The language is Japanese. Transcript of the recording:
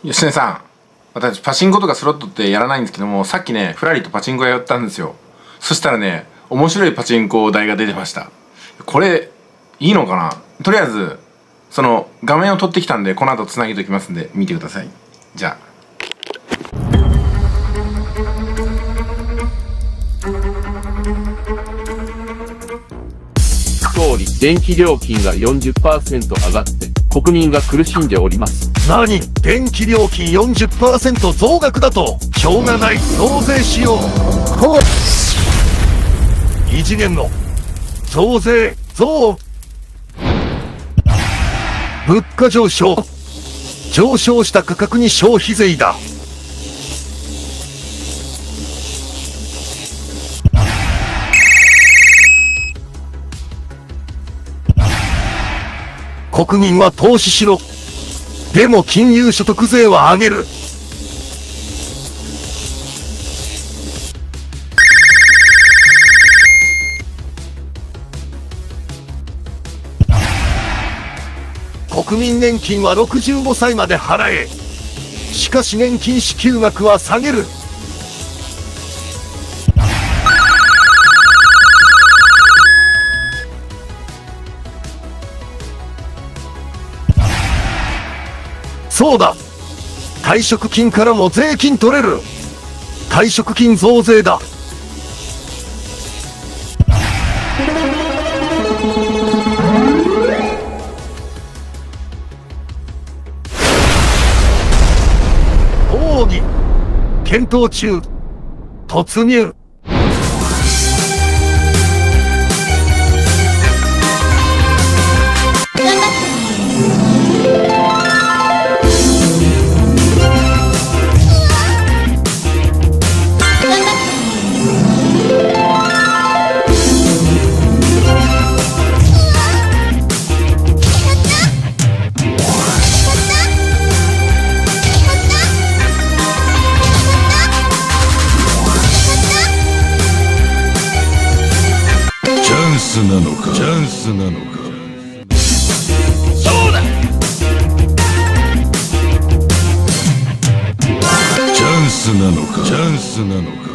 吉根さん、私パチンコとかスロットってやらないんですけども、さっきねふらりとパチンコ屋寄ったんですよ。そしたらね、面白いパチンコ台が出てました。これいいのかな。とりあえずその画面を撮ってきたんで、この後つなげておきますんで見てください。じゃあ総理、電気料金が 40% 上がって国民が苦しんでおります。 何？電気料金 40% 増額だと？しょうがない、増税しよう。異次元の増税増。物価上昇した価格に消費税だ。国民は投資しろ。でも金融所得税は上げる。国民年金は65歳まで払え。しかし年金支給額は下げる。そうだ、退職金からも税金取れる。退職金増税だ。討議検討中。突入。 チャンスなのか。 そうだ。 チャンスなのか。